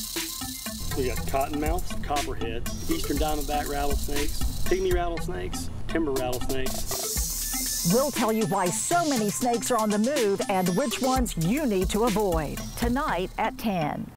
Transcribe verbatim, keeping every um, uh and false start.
We got cottonmouths, copperheads, eastern diamondback rattlesnakes, pygmy rattlesnakes, timber rattlesnakes. We'll tell you why so many snakes are on the move and which ones you need to avoid tonight at ten.